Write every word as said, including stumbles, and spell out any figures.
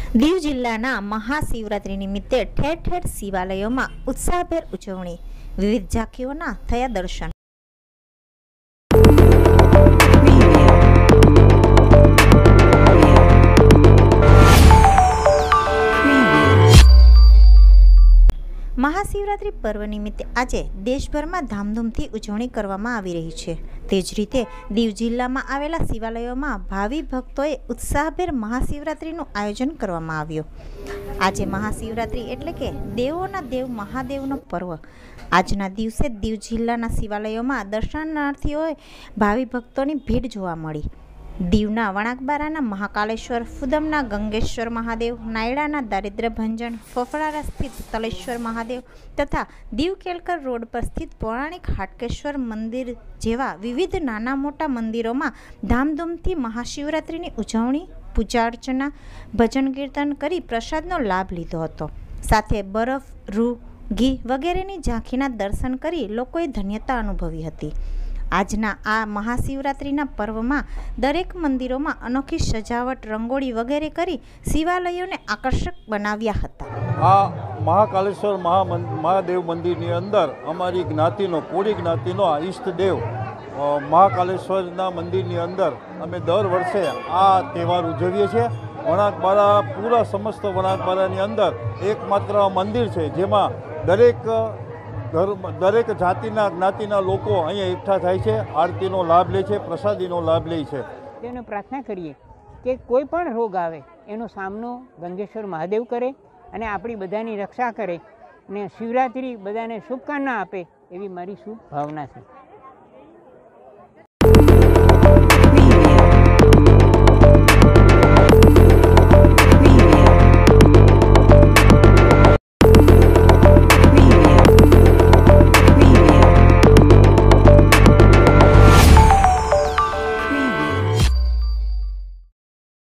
દીવ જિલ્લાના મહાશિવરાત્રી નિમિત્તે ઠેર ઠેર શિવાલયોમાં ઉત્સાહભેર ઉજવણી, વિવિધ ઝાંખીઓના થયા દર્શન। મહાશિવરાત્રી પર્વ નિમિત્તે આજે દેશભરમાં ધામધૂમથી ઉજવણી કરવામાં આવી રહી છે। તે જ રીતે દીવ જિલ્લામાં આવેલા શિવાલયોમાં ભાવિ ભક્તોએ ઉત્સાહભેર મહાશિવરાત્રીનું આયોજન કરવામાં આવ્યું। આજે મહાશિવરાત્રી એટલે કે દેવોના દેવ મહાદેવનો પર્વ। આજના દિવસે દીવ જિલ્લાના શિવાલયોમાં દર્શનાર્થીઓએ ભાવિ ભક્તોની ભીડ જોવા મળી। દીવના વણાકબારાના મહાકાલેશ્વર, ફુદમના ગંગેશ્વર મહાદેવ, નાયડાના દારિદ્ર્યભંજન, ફફડારા સ્થિત તલેશ્વર મહાદેવ તથા દીવ કેલકર રોડ પર સ્થિત પૌરાણિક હાટકેશ્વર મંદિર જેવા વિવિધ નાના મોટા મંદિરોમાં ધામધૂમથી મહાશિવરાત્રિની ઉજવણી, પૂજા અર્ચના, ભજન કીર્તન કરી પ્રસાદનો લાભ લીધો હતો। સાથે બરફ, રૂ, ઘી વગેરેની ઝાંખીના દર્શન કરી લોકોએ ધન્યતા અનુભવી હતી। આજના આ મહાશિવરાત્રિના પર્વમાં દરેક મંદિરોમાં અનોખી સજાવટ, રંગોળી વગેરે કરી શિવાલયોને આકર્ષક બનાવ્યા હતા। આ મહાકાલેશ્વર મહાદેવ મંદિરની અંદર અમારી જ્ઞાતિનો, કોળી જ્ઞાતિનો આ ઈષ્ટદેવ મહાકાલેશ્વરના મંદિરની અંદર અમે દર વર્ષે આ તહેવાર ઉજવીએ છીએ। વણાકબારા, પૂરા સમસ્ત વણાકબારાની અંદર એકમાત્ર મંદિર છે જેમાં દરેક દરેક જાતિના જ્ઞાતિના લોકો અહીંયા એકઠા થાય છે, આરતીનો લાભ લે છે, પ્રસાદીનો લાભ લે છે। તેને પ્રાર્થના કરીએ કે કોઈ પણ રોગ આવે એનો સામનો ગંગેશ્વર મહાદેવ કરે અને આપણી બધાની રક્ષા કરે અને શિવરાત્રિ બધાને શુભકામના આપે એવી મારી શુભ ભાવના છે।